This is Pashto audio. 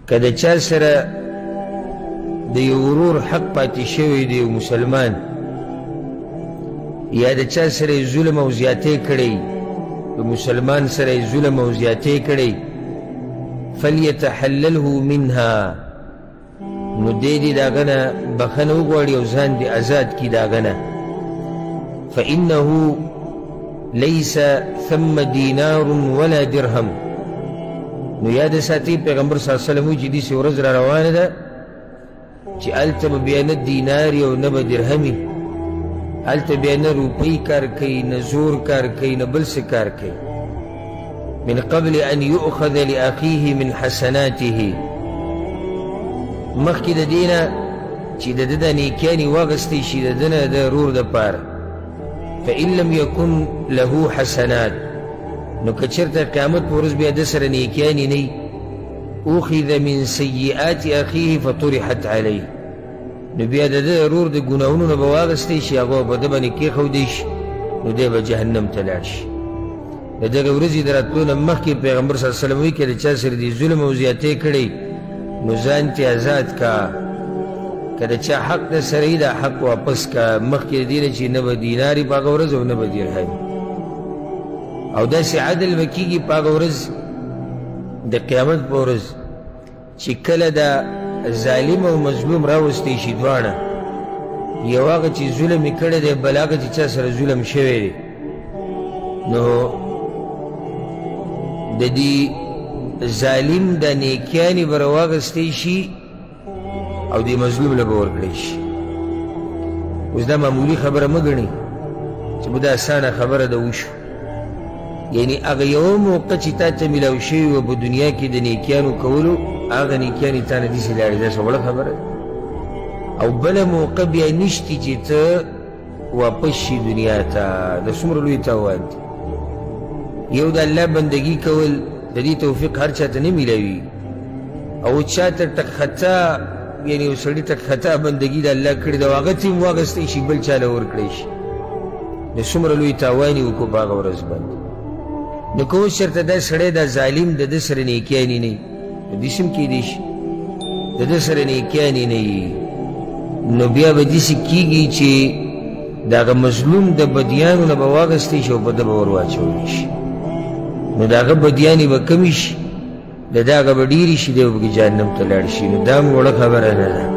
که د چا سره د یو ورور حق پاتې شوی دی یو مسلمان یا د چا سره یې ظلم او زیاتې کړی د مسلمان سره یې ظلم او زیاتې کړی فلیتحلله منها نو دی دې د هغه نه بخښنه وغواړي او ځان دې آزاد کړي د هغه نه فإنه ليس ثم دینار ولا درهم نو یاد ساتي پیغمبر صلی الله علیه وسلم چې داسې ورځ را روانه ده چې هلته به بیا نه دینار او نه به درهمي هلته بیا نه روپۍ کار کوي نه زور کار کوي نه بل څه کار کوي من قبل ان یؤخذ لأخیه من حسناته مخکې د دې نه چې د ده د نیکیانې واخیستی شي د ده نه د ورور دپاره فإن لم يكن له حسنات نو که چېرته قیامت په ورځ بیا ده سره نیکیانې نه أخذ من سیئات اخیه فطرحت علیه نو بیا د ده ورور د ګناهونو نه به واخیستی شي هغه به ده باندې کېښودی شي نو دی به جهنم ته لاړ شي د دغه ورځې د راتلو نه مخکې پیغمبر صلی الله علیه وسلم وایي که د چا سره دې ظلم او زیاتې کړی نو ځان تې آزاد کا که د چا حق د سره یي دا حق واپس کا مخکې د دې نه چې نه به دینار یي په هغه ورځ او نه به درهم او داسې عدل به کېږي په هغه ورځ د قیامت په ورځ چې کله د ظالم او مظلوم راوستی شي دواړه یو هغه چې ظلم یې کړی دی بل هغه چې چا سره ظلم شوی دی نو د دې ظالم د نیکیانې به راواخیستی شي او دې مظلوم له به ورکړی شي اوس دا معمولي خبره مه ګڼئ چې به دا اسانه خبره ده وشو یعنی هغه یوه موقع چې تا ته میلاو شوي وه په دنیا کې د نیکیانو کولو هغه نیکیانې تا نه داسې لاړې دا څه وړه خبره ده او بله موقع بیا نشتي چې ته واپس شي دنیا ته د څومره لوی تاوان دی یو د الله بندګي کول د دې توفیق هر چا ته نه میلاوي او چا ته ټک خطا یعنی یو سړي ټک خطا بندګي د الله کړې ده او هغه ته یې واخیستی شي بل چا له ورکړی شي د څومره لوی تاوان یې وکړو په هغه ورځ باندې نو که اوس چېرته دا سړی دا ظالم د ده سره نیکیانې نه وي نو داسې هم کیدی شي د ده سره نیکیانې نه وي نو بیا به داسې کېږي چې د هغه مظلوم د بدیانو نه به واخیستی شي او په ده به ور واچولی شي نو د هغه بدیانې به کمې شي د ده هغه به ډېرې شي دی به پکې جهنم ته لاړ شي نو دا هم وړه خبره نه ده